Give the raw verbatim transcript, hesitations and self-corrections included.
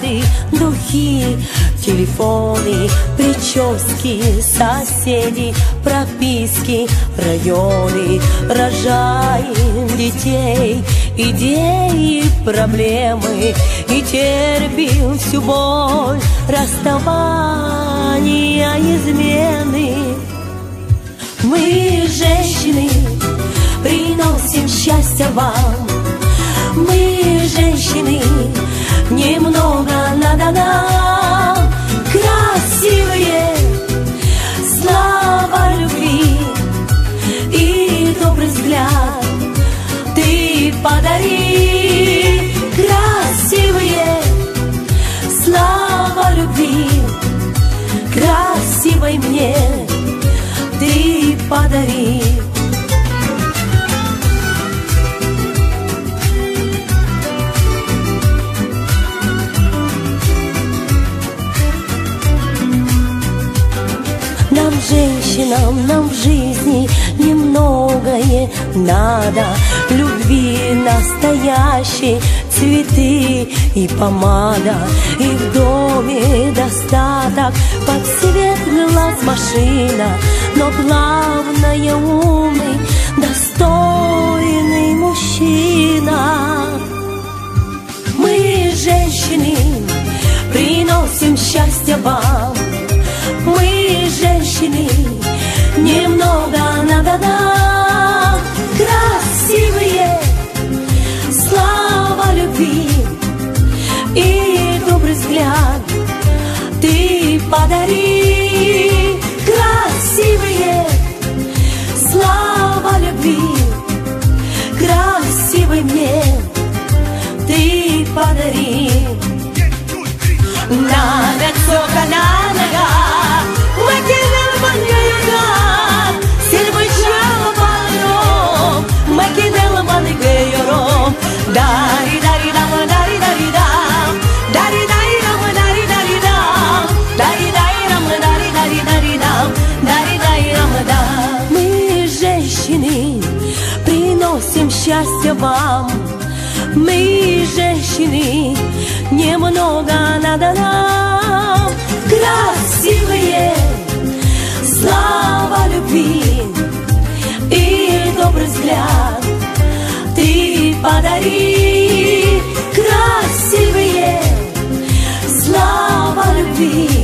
наряды, духи, телефоны, прически, соседи, прописки, районы. Рожаем детей, идеи, проблемы, и терпим всю боль расставания, измены. Мы, женщины, приносим счастье вам. Мы, женщины, немного надо нам. Красивые слова любви и добрый взгляд ты подари. Красивые слова любви красивой мне ты подари. Нам, женщинам, нам в жизни немногое надо. Любви настоящей, цветы и помада. И в доме достаток, под цвет глаз машина. Но главное, умный, достойный мужчина. Мы, женщины, приносим счастье вам. Мы, женщины, немного надо нам. Красивые слова любви и добрый взгляд ты подари. Красивые слова любви красивой мне ты подари. Нада цока на нога, макинел маньяга, сильвый чалапаном, макинел маньяга. Дари дари дам, дари дари дам, дари дари дам, дари дари дам, дари дари дам, дари дари дари дам, дари дари дам дам. Мы, женщины, приносим счастье вам. Мы, женщины, немного надо нам. Красивые слова любви и добрый взгляд ты подари. Красивые слова любви